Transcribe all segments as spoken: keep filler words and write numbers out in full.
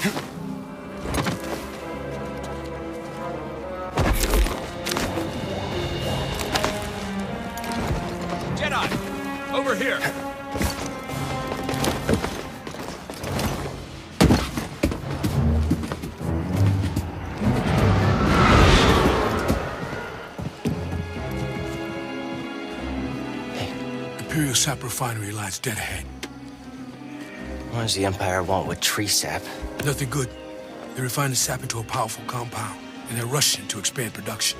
Jedi! Over here! Imperial Sap Refinery lies dead ahead. What does the Empire want with tree sap? Nothing good. They refine the sap into a powerful compound, and they're rushing to expand production.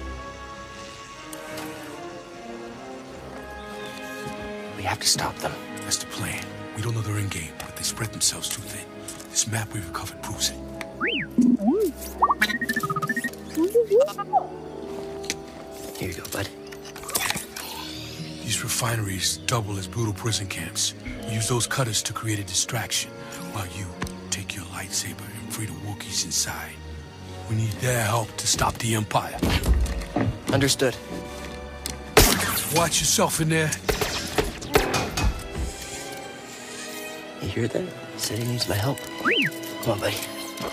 We have to stop them. That's the plan. We don't know their end game, but they spread themselves too thin. This map we've recovered proves it. Here you go, bud. These refineries double as brutal prison camps. We use those cutters to create a distraction, while you take your lightsaber and free the Wookiees inside. We need their help to stop the Empire. Understood. Watch yourself in there. You hear that? He said he needs my help. Come on, buddy.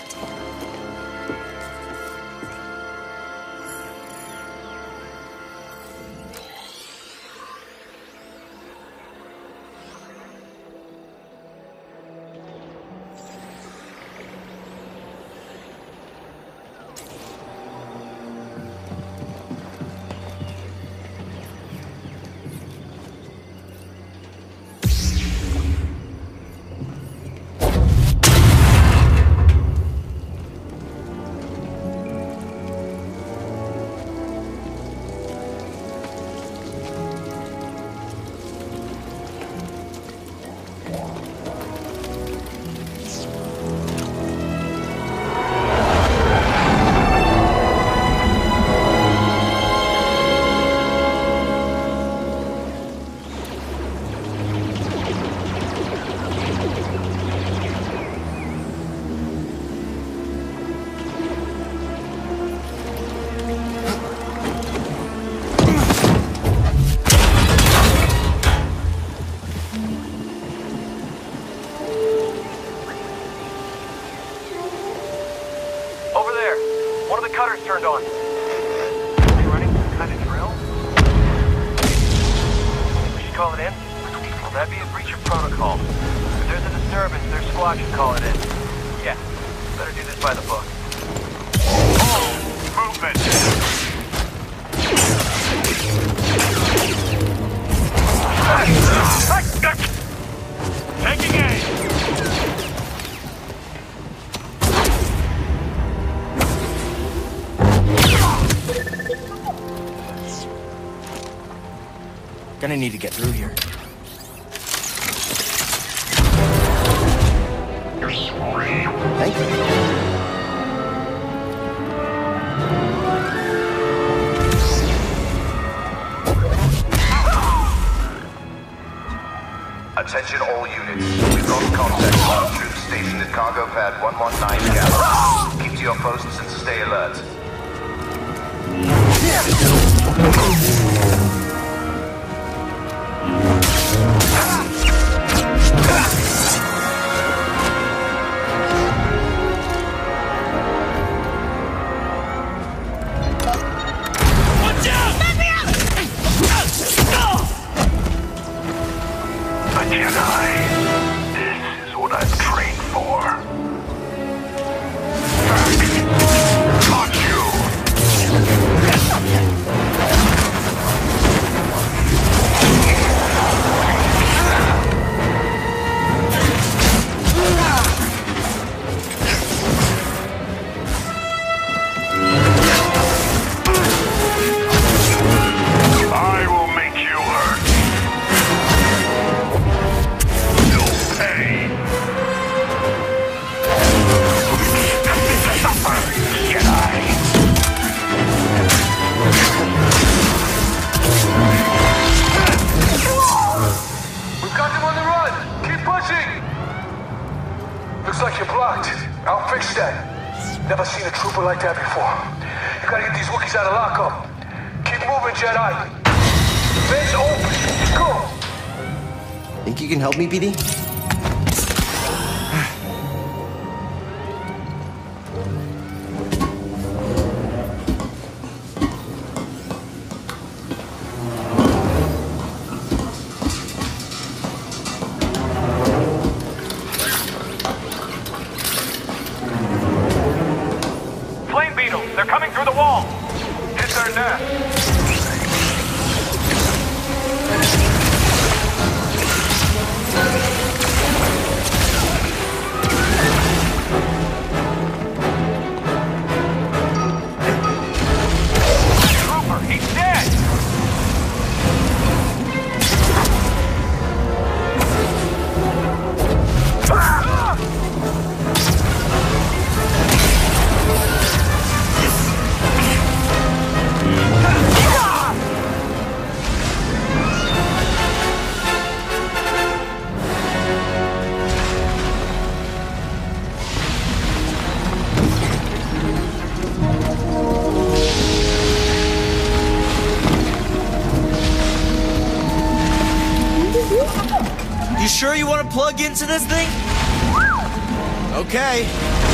Turned on. Are you running some kind of drill? We should call it in? Well, that'd be a breach of protocol. If there's a disturbance, their squad should call it in. Yeah, better do this by the book. Oh, movement! Taking aim! Gonna need to get through here. Thank you. Attention all units. We've got contact with our troops stationed at cargo pad one one nine Gallon. Keep to your posts and stay alert. Never seen a trooper like that before. You gotta get these Wookiees out of lockup. Keep moving, Jedi. Vents open. Let's go. Think you can help me, P D? their nest. Trooper, he's dead! You sure you want to plug into this thing? Okay.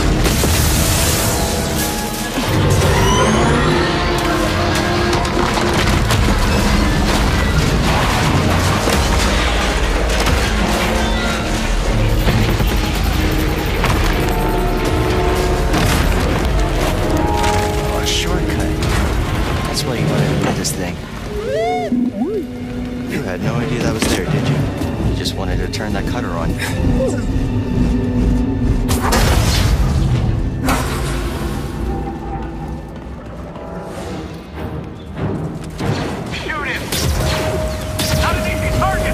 Oh, a shortcut. That's why you wanted to do this thing. You had no idea that was there, did you? You just wanted to turn that cutter on. Shoot him! Not an easy target!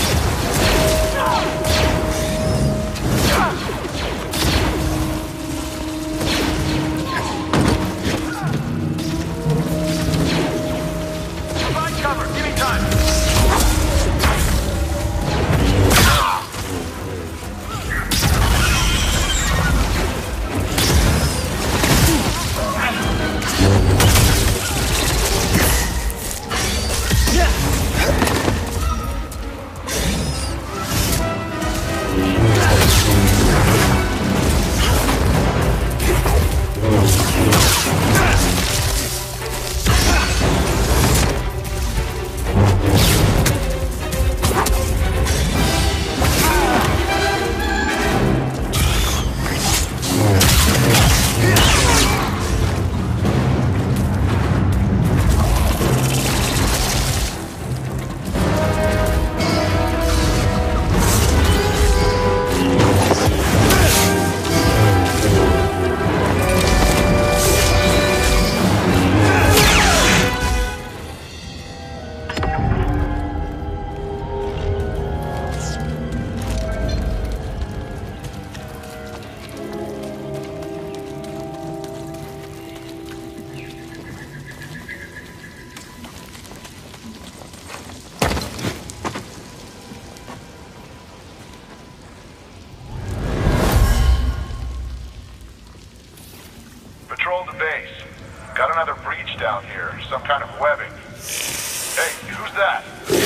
Provide cover, give me time! Patrol the base. Got another breach down here. Some kind of webbing. Hey, who's that?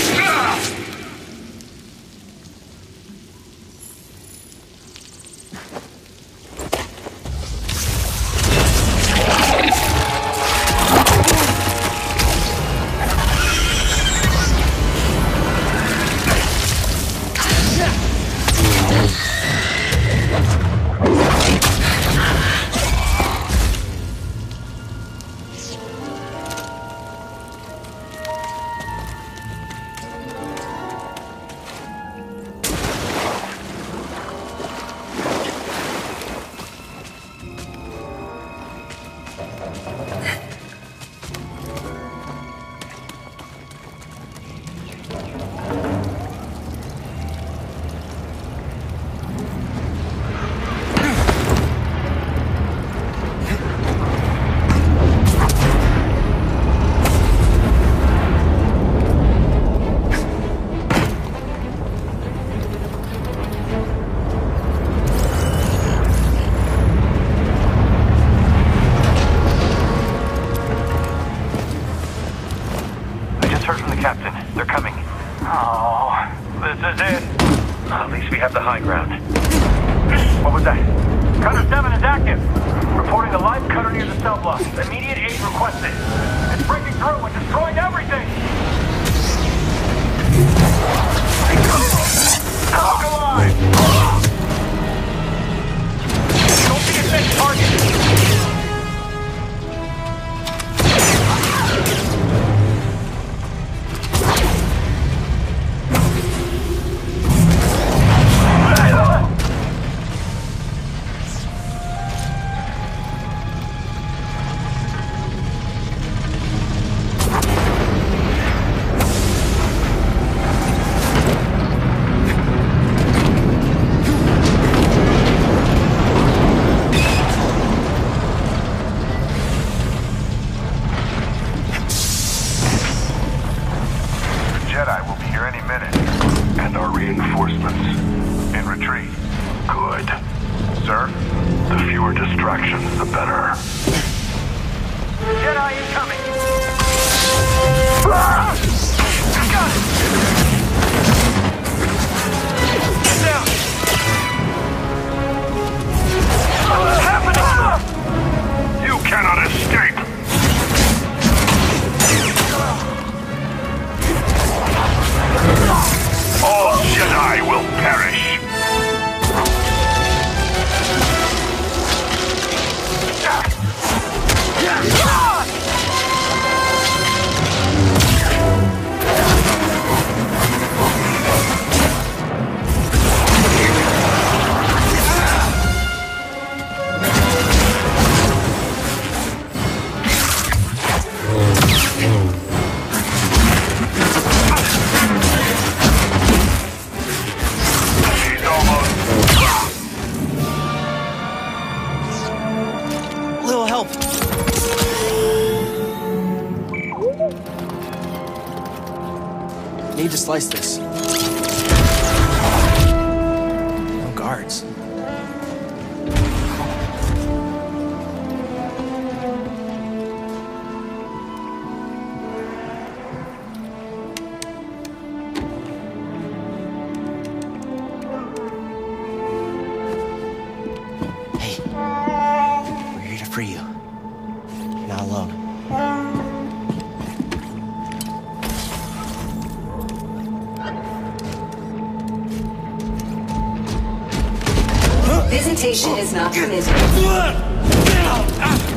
Captain, they're coming. Oh, this is it. At least we have the high ground. What was that? Cutter seven is active. Reporting a live cutter near the cell block. Immediate aid requested. It's breaking through and destroying everything. Look alive! Don't be a next target. The fewer distractions, the better. Jedi incoming! Ah! Got it! Get down! What's happening? You cannot escape! All Jedi will perish! Little help. Need to slice this. No guards. Hey, we're here to free you. You're not alone. Visitation is not permitted.